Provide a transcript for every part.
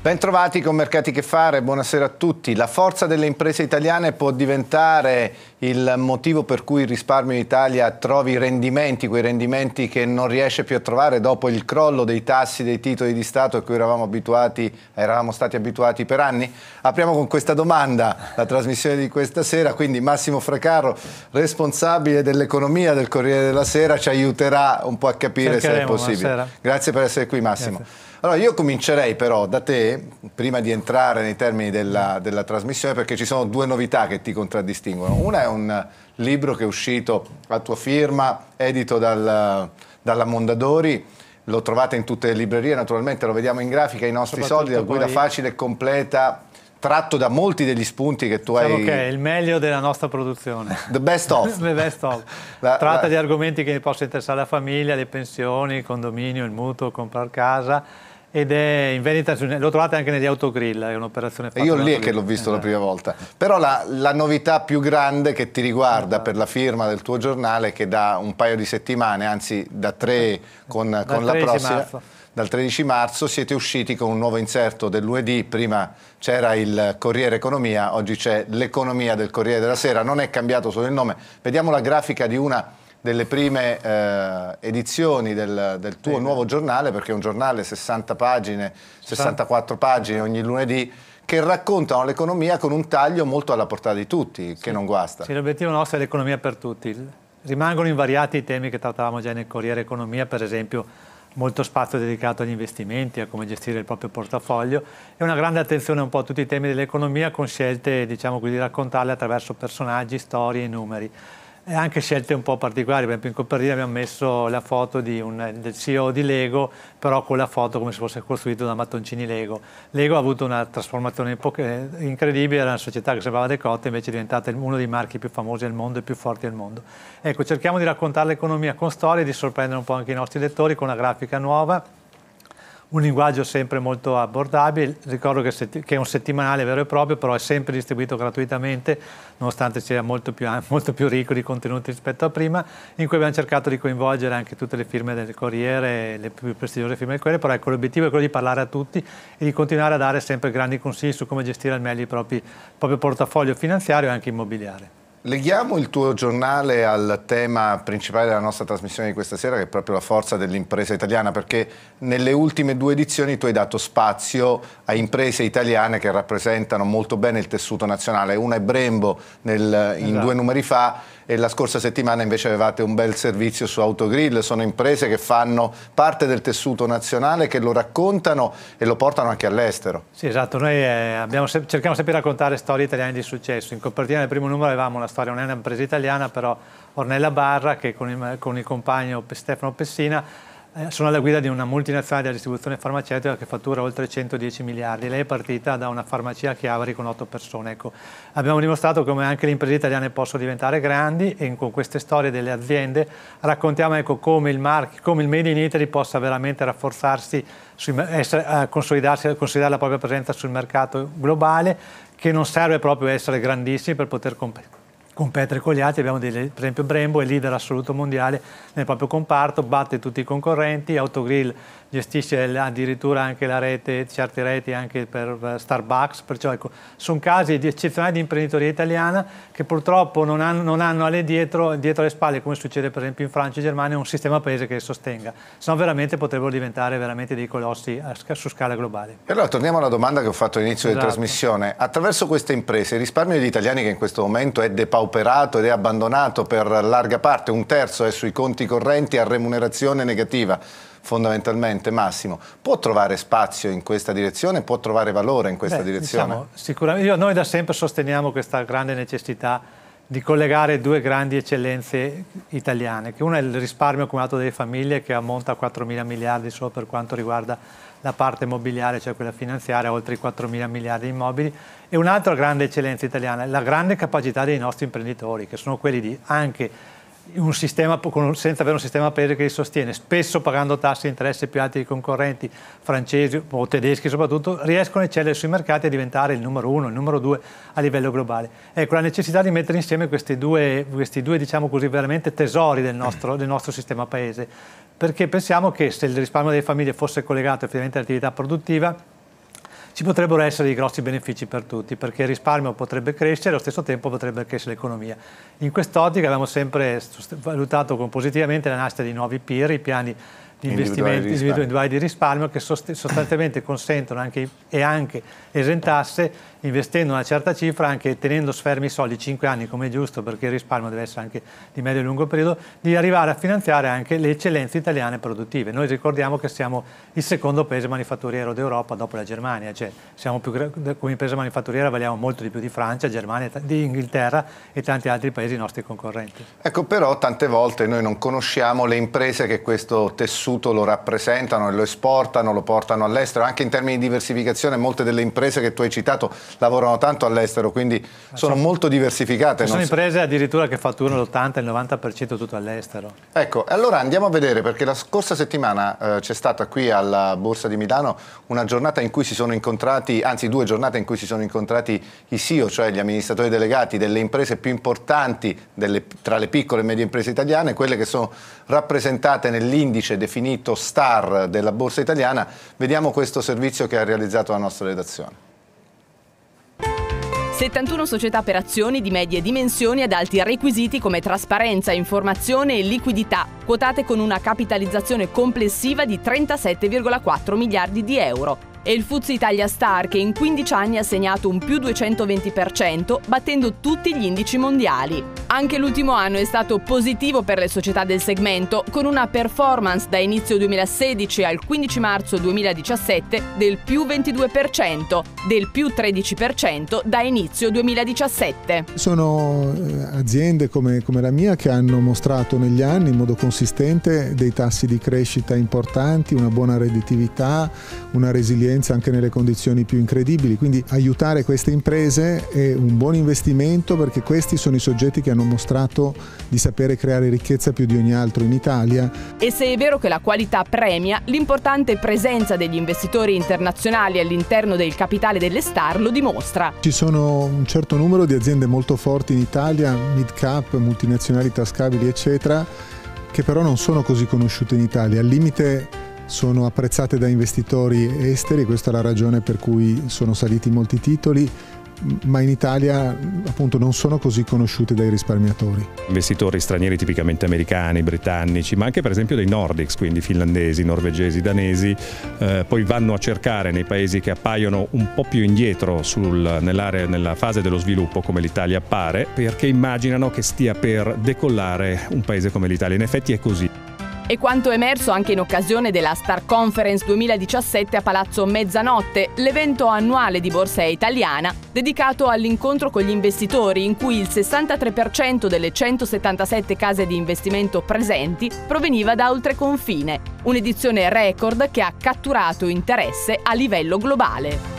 Bentrovati con Mercati che Fare, buonasera a tutti. La forza delle imprese italiane può diventare il motivo per cui il risparmio in Italia trovi rendimenti, quei rendimenti che non riesce più a trovare dopo il crollo dei tassi dei titoli di Stato a cui eravamo stati abituati per anni? Apriamo con questa domanda la trasmissione di questa sera, quindi Massimo Fracarro, responsabile dell'economia del Corriere della Sera, ci aiuterà un po' a capire se è possibile. Buonasera. Grazie per essere qui, Massimo. Grazie. Allora, io comincerei però da te, prima di entrare nei termini della trasmissione, perché ci sono due novità che ti contraddistinguono. Una è un libro che è uscito a tua firma, edito dalla Mondadori, lo trovate in tutte le librerie, naturalmente lo vediamo in grafica, I nostri soldi, la guida facile e completa, tratto da molti degli spunti che tu hai... che è il meglio della nostra produzione. The best of. The best of. Tratta di argomenti che possono interessare la famiglia, le pensioni, il condominio, il mutuo, comprare casa. Ed è in vendita, lo trovate anche negli autogrill, è un'operazione fatta. Io lì è che l'ho visto la prima volta. Però la novità più grande che ti riguarda per la firma del tuo giornale, che da un paio di settimane, anzi da 3 con la prossima, dal 13 marzo siete usciti con un nuovo inserto del lunedì. Prima c'era il Corriere Economia, oggi c'è l'Economia del Corriere della Sera. Non è cambiato solo il nome. Vediamo la grafica di una delle prime edizioni del tuo nuovo giornale, perché è un giornale 60 pagine, 64 pagine ogni lunedì, che raccontano l'economia con un taglio molto alla portata di tutti, che non guasta. Sì, l'obiettivo nostro è l'economia per tutti. Rimangono invariati i temi che trattavamo già nel Corriere Economia, per esempio molto spazio dedicato agli investimenti, a come gestire il proprio portafoglio, e una grande attenzione un po' a tutti i temi dell'economia, con scelte, diciamo così, di raccontarli attraverso personaggi, storie e numeri. E anche scelte un po' particolari. Per esempio in copertina abbiamo messo la foto del CEO di Lego, però con la foto come se fosse costruito da mattoncini Lego. Lego ha avuto una trasformazione incredibile, era una società che sembrava decotta, invece è diventata uno dei marchi più famosi al mondo e più forti al mondo. Ecco, cerchiamo di raccontare l'economia con storie, di sorprendere un po' anche i nostri lettori con una grafica nuova, un linguaggio sempre molto abbordabile. Ricordo che è un settimanale vero e proprio, però è sempre distribuito gratuitamente, nonostante sia molto più ricco di contenuti rispetto a prima, in cui abbiamo cercato di coinvolgere anche tutte le firme del Corriere, le più prestigiose firme del Corriere, però ecco, l'obiettivo è quello di parlare a tutti e di continuare a dare sempre grandi consigli su come gestire al meglio il proprio portafoglio finanziario e anche immobiliare. Leghiamo il tuo giornale al tema principale della nostra trasmissione di questa sera, che è proprio la forza dell'impresa italiana, perché nelle ultime 2 edizioni tu hai dato spazio a imprese italiane che rappresentano molto bene il tessuto nazionale. Una è Brembo in 2 numeri fa, e la scorsa settimana invece avevate un bel servizio su Autogrill. Sono imprese che fanno parte del tessuto nazionale, che lo raccontano e lo portano anche all'estero. Sì, esatto, noi cerchiamo sempre di raccontare storie italiane di successo. In copertina del primo numero avevamo una storia, non è un'impresa italiana, però Ornella Barra, che con il compagno Stefano Pessina sono alla guida di una multinazionale della distribuzione farmaceutica che fattura oltre 110 miliardi. Lei è partita da una farmacia a Chiavari con 8 persone. Ecco, abbiamo dimostrato come anche le imprese italiane possono diventare grandi, e con queste storie delle aziende raccontiamo, ecco, come il Made in Italy possa veramente rafforzarsi, consolidare la propria presenza sul mercato globale, che non serve proprio essere grandissimi per poter competere con gli altri. Abbiamo per esempio Brembo è leader assoluto mondiale nel proprio comparto, batte tutti i concorrenti. Autogrill gestisce addirittura anche la rete, certe reti anche per Starbucks, perciò ecco, sono casi eccezionali di imprenditoria italiana che purtroppo non hanno dietro le spalle, come succede per esempio in Francia e Germania, un sistema paese che li sostenga, se no veramente potrebbero diventare veramente dei colossi su scala globale. E allora torniamo alla domanda che ho fatto all'inizio della trasmissione. Attraverso queste imprese il risparmio degli italiani, che in questo momento è depauperato ed è abbandonato per larga parte, 1/3 è sui conti correnti a remunerazione negativa, fondamentalmente, Massimo, può trovare spazio in questa direzione, può trovare valore in questa direzione? Diciamo, sicuramente. Noi da sempre sosteniamo questa grande necessità di collegare 2 grandi eccellenze italiane, che una è il risparmio accumulato delle famiglie, che ammonta a 4.000 miliardi solo per quanto riguarda la parte immobiliare, cioè quella finanziaria, oltre i 4.000 miliardi di immobili, e un'altra grande eccellenza italiana è la grande capacità dei nostri imprenditori, che sono quelli di anche un sistema, senza avere un sistema paese che li sostiene, spesso pagando tassi di interesse più alti dei concorrenti francesi o tedeschi soprattutto, riescono a eccellere sui mercati e a diventare il numero 1, il numero 2 a livello globale. Ecco, la necessità di mettere insieme questi due diciamo così, veramente tesori del nostro sistema paese, perché pensiamo che se il risparmio delle famiglie fosse collegato effettivamente all'attività produttiva, ci potrebbero essere dei grossi benefici per tutti, perché il risparmio potrebbe crescere e allo stesso tempo potrebbe crescere l'economia. In quest'ottica abbiamo sempre valutato positivamente la nascita di nuovi PIR, i piani di investimenti individuali di risparmio, che sostanzialmente consentono anche esentasse, investendo una certa cifra, anche tenendo fermi i soldi 5 anni come è giusto, perché il risparmio deve essere anche di medio e lungo periodo, di arrivare a finanziare anche le eccellenze italiane produttive. Noi ricordiamo che siamo il secondo paese manifatturiero d'Europa dopo la Germania, cioè siamo come impresa manifatturiera valiamo molto di più di Francia, Germania, di Inghilterra e tanti altri paesi nostri concorrenti. Ecco, però tante volte noi non conosciamo le imprese che questo tessuto lo rappresentano e lo esportano, lo portano all'estero. Anche in termini di diversificazione molte delle imprese che tu hai citato lavorano tanto all'estero, quindi sono molto diversificate. Sono imprese addirittura che fatturano l'80 e il 90% tutto all'estero. Ecco, allora andiamo a vedere, perché la scorsa settimana c'è stata qui alla Borsa di Milano una giornata in cui si sono incontrati, anzi 2 giornate in cui si sono incontrati i CEO, cioè gli amministratori delegati delle imprese più importanti tra le piccole e medie imprese italiane, quelle che sono rappresentate nell'indice definito STAR della Borsa italiana. Vediamo questo servizio che ha realizzato la nostra redazione. 71 società per azioni di medie dimensioni ad alti requisiti come trasparenza, informazione e liquidità, quotate con una capitalizzazione complessiva di 37,4 miliardi di euro. E il FTSE Italia Star, che in 15 anni ha segnato un più 220%, battendo tutti gli indici mondiali. Anche l'ultimo anno è stato positivo per le società del segmento, con una performance da inizio 2016 al 15 marzo 2017 del più 22%, del più 13% da inizio 2017. Sono aziende come la mia che hanno mostrato negli anni in modo consistente dei tassi di crescita importanti, una buona redditività, una resilienza anche nelle condizioni più incredibili, quindi aiutare queste imprese è un buon investimento, perché questi sono i soggetti che hanno mostrato di sapere creare ricchezza più di ogni altro in Italia. E se è vero che la qualità premia, l'importante presenza degli investitori internazionali all'interno del capitale delle Star lo dimostra. Ci sono un certo numero di aziende molto forti in Italia, mid cap, multinazionali tascabili eccetera, che però non sono così conosciute in Italia, al limite sono apprezzate da investitori esteri, questa è la ragione per cui sono saliti molti titoli, ma in Italia appunto non sono così conosciute dai risparmiatori. Investitori stranieri tipicamente americani, britannici, ma anche per esempio dei Nordics, quindi finlandesi, norvegesi, danesi, poi vanno a cercare nei paesi che appaiono un po' più indietro nella fase dello sviluppo, come l'Italia appare, perché immaginano che stia per decollare un paese come l'Italia. In effetti è così. E quanto emerso anche in occasione della Star Conference 2017 a Palazzo Mezzanotte, l'evento annuale di Borsa Italiana dedicato all'incontro con gli investitori, in cui il 63% delle 177 case di investimento presenti proveniva da oltreconfine. Un'edizione record che ha catturato interesse a livello globale.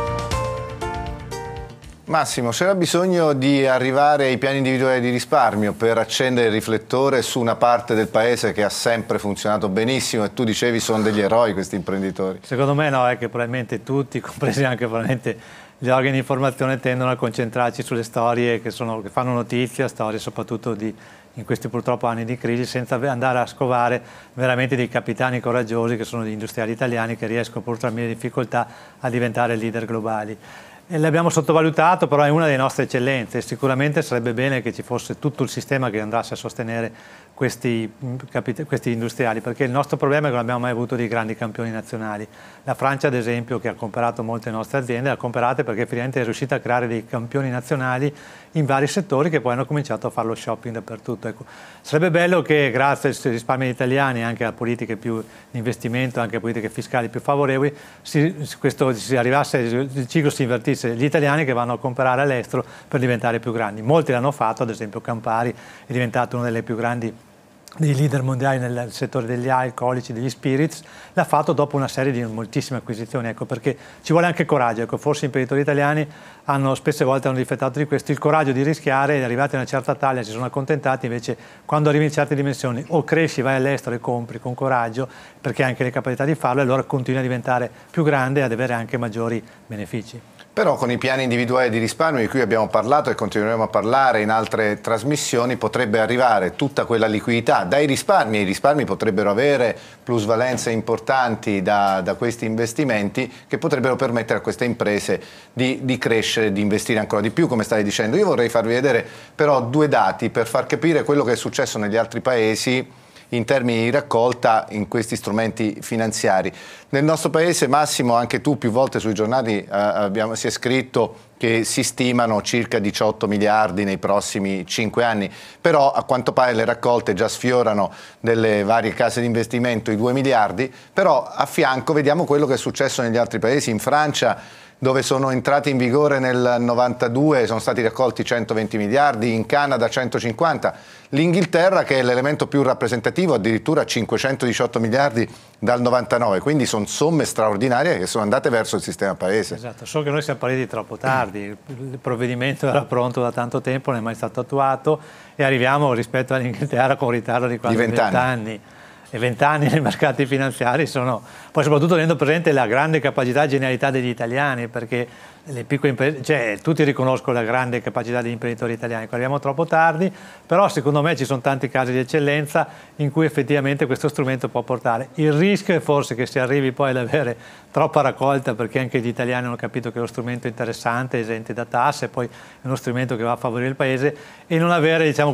Massimo, c'era bisogno di arrivare ai piani individuali di risparmio per accendere il riflettore su una parte del paese che ha sempre funzionato benissimo, e tu dicevi sono degli eroi questi imprenditori. Secondo me no, è che probabilmente tutti, compresi anche probabilmente gli organi di informazione, tendono a concentrarci sulle storie che fanno notizia, storie soprattutto in questi purtroppo anni di crisi, senza andare a scovare veramente dei capitani coraggiosi che sono gli industriali italiani, che riescono pur tra mille difficoltà a diventare leader globali. E l'abbiamo sottovalutato, però è una delle nostre eccellenze. Sicuramente sarebbe bene che ci fosse tutto il sistema che andasse a sostenere questi industriali, perché il nostro problema è che non abbiamo mai avuto dei grandi campioni nazionali. La Francia, ad esempio, che ha comprato molte nostre aziende, le ha comprate perché finalmente è riuscita a creare dei campioni nazionali in vari settori, che poi hanno cominciato a fare lo shopping dappertutto. Ecco, sarebbe bello che grazie ai risparmi italiani e anche a politiche più di investimento, anche a politiche fiscali più favorevoli, il ciclo si invertisse, gli italiani che vanno a comprare all'estero per diventare più grandi. Molti l'hanno fatto, ad esempio Campari è diventato uno delle più grandi dei leader mondiali nel settore degli alcolici, degli spirits, l'ha fatto dopo una serie di moltissime acquisizioni, ecco, perché ci vuole anche coraggio, ecco, forse gli imprenditori italiani spesse volte hanno difettato di questo, il coraggio di rischiare, e arrivati a una certa taglia si sono accontentati, invece quando arrivi in certe dimensioni o cresci, vai all'estero e compri con coraggio, perché hai anche le capacità di farlo, e allora continui a diventare più grande e ad avere anche maggiori benefici. Però con i piani individuali di risparmio di cui abbiamo parlato e continueremo a parlare in altre trasmissioni potrebbe arrivare tutta quella liquidità dai risparmi, e i risparmi potrebbero avere plusvalenze importanti da questi investimenti che potrebbero permettere a queste imprese di crescere, di investire ancora di più, come stai dicendo. Io vorrei farvi vedere però 2 dati per far capire quello che è successo negli altri paesi in termini di raccolta in questi strumenti finanziari. Nel nostro paese, Massimo, anche tu più volte sui giornali si è scritto che si stimano circa 18 miliardi nei prossimi 5 anni, però a quanto pare le raccolte già sfiorano delle varie case di investimento i 2 miliardi, però a fianco vediamo quello che è successo negli altri paesi. In Francia, dove sono entrati in vigore nel 92, sono stati raccolti 120 miliardi, in Canada 150, l'Inghilterra, che è l'elemento più rappresentativo, addirittura 518 miliardi dal 99, quindi sono somme straordinarie che sono andate verso il sistema paese. Esatto, solo che noi siamo partiti troppo tardi, il provvedimento era pronto da tanto tempo, non è mai stato attuato e arriviamo rispetto all'Inghilterra con un ritardo di quasi 20 anni. E 20 anni nei mercati finanziari sono, poi soprattutto tenendo presente la grande capacità e genialità degli italiani, perché le piccole imprese, cioè tutti riconoscono la grande capacità degli imprenditori italiani, arriviamo troppo tardi, però secondo me ci sono tanti casi di eccellenza in cui effettivamente questo strumento può portare. Il rischio è forse che si arrivi poi ad avere troppa raccolta, perché anche gli italiani hanno capito che lo strumento è interessante, esente da tasse, poi è uno strumento che va a favorire il paese, e non avere, diciamo,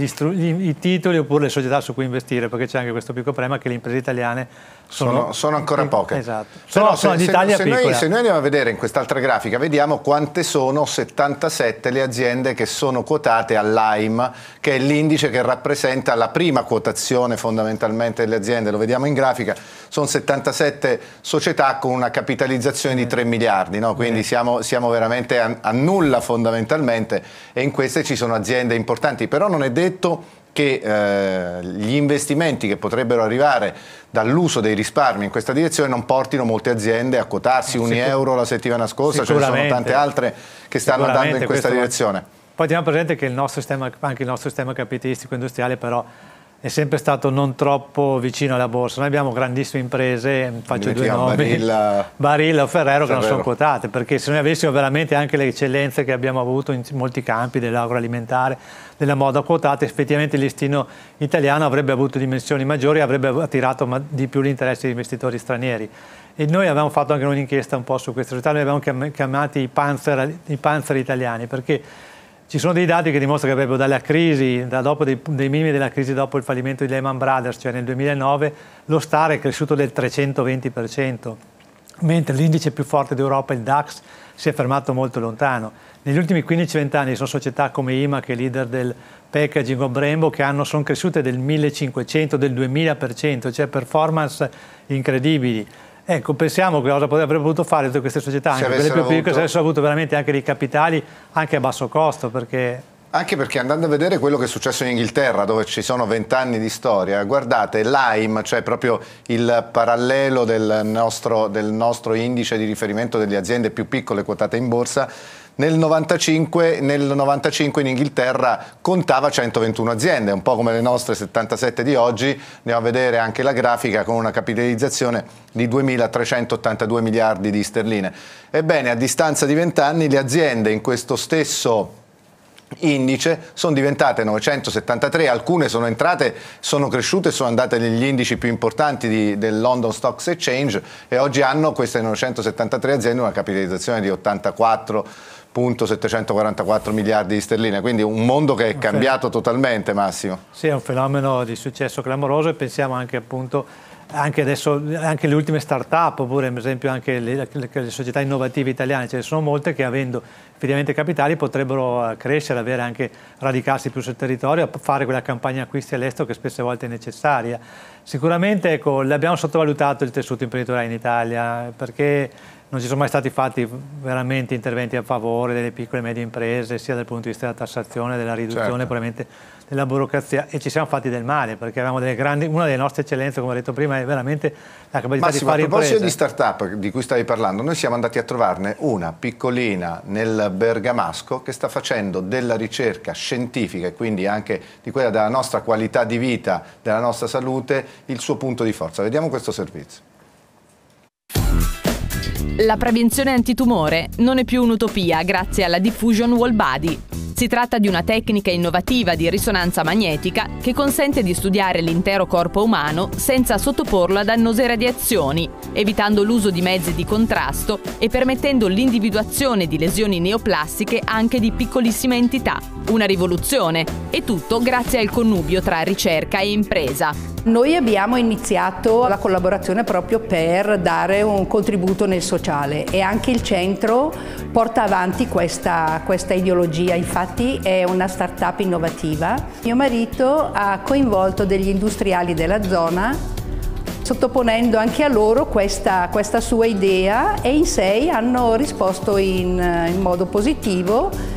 i titoli oppure le società su cui investire, perché c'è anche questo piccolo problema che le imprese italiane sono ancora poche. Esatto. Però se noi andiamo a vedere in quest'altra grafica, vediamo quante sono 77 le aziende che sono quotate all'AIM, che è l'indice che rappresenta la prima quotazione fondamentalmente delle aziende. Lo vediamo in grafica, sono 77 società con una capitalizzazione di 3 miliardi, no? Quindi siamo veramente a nulla fondamentalmente, e in queste ci sono aziende importanti, però non è detto che gli investimenti che potrebbero arrivare dall'uso dei risparmi in questa direzione non portino molte aziende a quotarsi. Unieuro la settimana scorsa, ce ne sono tante altre che stanno andando in questa direzione. Poi teniamo presente che anche il nostro sistema capitalistico industriale però è sempre stato non troppo vicino alla borsa. Noi abbiamo grandissime imprese, faccio 2 nomi, Barilla o Ferrero, che non sono quotate, perché se noi avessimo veramente anche le eccellenze che abbiamo avuto in molti campi, dell'agroalimentare, della moda quotate, effettivamente il listino italiano avrebbe avuto dimensioni maggiori e avrebbe attirato di più l'interesse di investitori stranieri. E noi abbiamo fatto anche un'inchiesta un po' su queste società, noi abbiamo chiamati i panzer italiani, perché ci sono dei dati che dimostrano che proprio dalla crisi, dei minimi della crisi dopo il fallimento di Lehman Brothers, cioè nel 2009, lo STAR è cresciuto del 320%, mentre l'indice più forte d'Europa, il DAX, si è fermato molto lontano. Negli ultimi 15-20 anni sono società come IMA, che è leader del packaging, o Brembo, che sono cresciute del 1500, del 2000%, cioè performance incredibili. Ecco, pensiamo che cosa avrebbero potuto fare tutte queste società, anche quelle più piccole, se avessero avuto veramente anche dei capitali anche a basso costo, Anche perché andando a vedere quello che è successo in Inghilterra, dove ci sono 20 anni di storia, guardate l'AIM, cioè proprio il parallelo del nostro indice di riferimento delle aziende più piccole quotate in borsa, nel 95 in Inghilterra contava 121 aziende, un po' come le nostre 77 di oggi. Andiamo a vedere anche la grafica, con una capitalizzazione di 2.382 miliardi di sterline. Ebbene, a distanza di 20 anni le aziende in questo stesso indice sono diventate 973, alcune sono entrate, sono cresciute, sono andate negli indici più importanti del London Stock Exchange, e oggi hanno queste 973 aziende una capitalizzazione di 84,744 miliardi di sterline, quindi un mondo che è cambiato totalmente, Massimo. Sì, è un fenomeno di successo clamoroso, e pensiamo anche appunto anche adesso, anche le ultime start-up, oppure ad esempio anche le società innovative italiane, ce ne sono molte che, avendo effettivamente capitali, potrebbero crescere, avere anche, radicarsi più sul territorio, fare quella campagna acquisti all'estero che spesse volte è necessaria. Sicuramente, ecco, l'abbiamo sottovalutato il tessuto imprenditoriale in Italia, perché non ci sono mai stati fatti veramente interventi a favore delle piccole e medie imprese, sia dal punto di vista della tassazione, della riduzione, probabilmente della burocrazia, e ci siamo fatti del male, perché avevamo una delle nostre eccellenze, come ho detto prima, è veramente la capacità di fare imprese. A proposito di start-up di cui stavi parlando, noi siamo andati a trovarne una piccolina nel Bergamasco che sta facendo della ricerca scientifica, e quindi anche di quella della nostra qualità di vita, della nostra salute, il suo punto di forza. Vediamo questo servizio. La prevenzione antitumore non è più un'utopia grazie alla Diffusion Whole Body. Si tratta di una tecnica innovativa di risonanza magnetica che consente di studiare l'intero corpo umano senza sottoporlo a dannose radiazioni, evitando l'uso di mezzi di contrasto e permettendo l'individuazione di lesioni neoplastiche anche di piccolissime entità. Una rivoluzione, e tutto grazie al connubio tra ricerca e impresa. Noi abbiamo iniziato la collaborazione proprio per dare un contributo nel sociale e anche il centro porta avanti questa ideologia, infatti è una start-up innovativa. Mio marito ha coinvolto degli industriali della zona sottoponendo anche a loro questa sua idea e in 6 hanno risposto in modo positivo.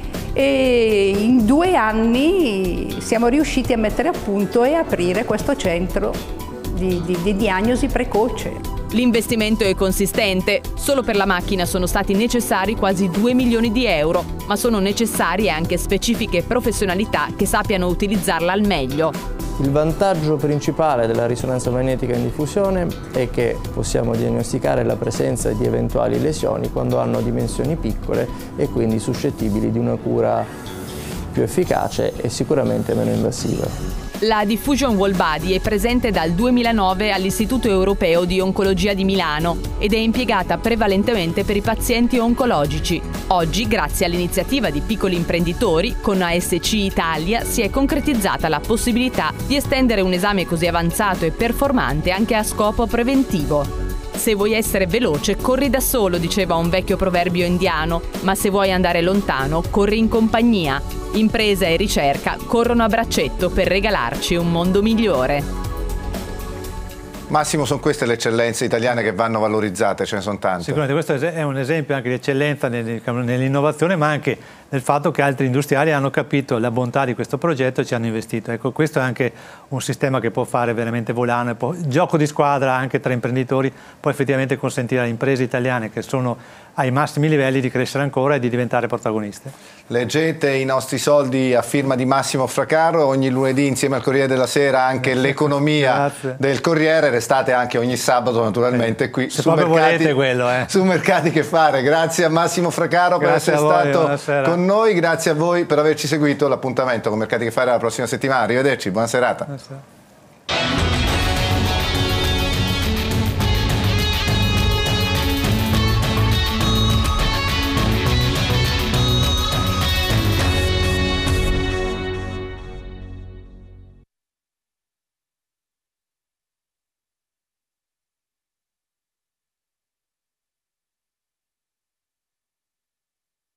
E in 2 anni siamo riusciti a mettere a punto e aprire questo centro di diagnosi precoce. L'investimento è consistente, solo per la macchina sono stati necessari quasi 2 milioni di euro, ma sono necessarie anche specifiche professionalità che sappiano utilizzarla al meglio. Il vantaggio principale della risonanza magnetica in diffusione è che possiamo diagnosticare la presenza di eventuali lesioni quando hanno dimensioni piccole e quindi suscettibili di una cura più efficace e sicuramente meno invasiva. La Diffusion Whole Body è presente dal 2009 all'Istituto Europeo di Oncologia di Milano ed è impiegata prevalentemente per i pazienti oncologici. Oggi, grazie all'iniziativa di piccoli imprenditori, con ASC Italia si è concretizzata la possibilità di estendere un esame così avanzato e performante anche a scopo preventivo. Se vuoi essere veloce, corri da solo, diceva un vecchio proverbio indiano, ma se vuoi andare lontano, corri in compagnia. Impresa e ricerca corrono a braccetto per regalarci un mondo migliore. Massimo, sono queste le eccellenze italiane che vanno valorizzate, ce ne sono tante. Sicuramente questo è un esempio anche di eccellenza nell'innovazione, ma anche nel fatto che altri industriali hanno capito la bontà di questo progetto e ci hanno investito. Ecco, questo è anche un sistema che può fare veramente volano, il gioco di squadra anche tra imprenditori può effettivamente consentire alle imprese italiane che sono ai massimi livelli di crescere ancora e di diventare protagoniste. Leggete I nostri soldi a firma di Massimo Fracaro ogni lunedì insieme al Corriere della Sera, anche l'economia del Corriere. Restate anche ogni sabato naturalmente qui su Mercati che fare. Grazie a Massimo Fracaro per essere stato con noi, grazie a voi per averci seguito. L'appuntamento con Mercati che fare la prossima settimana. Arrivederci, buona serata.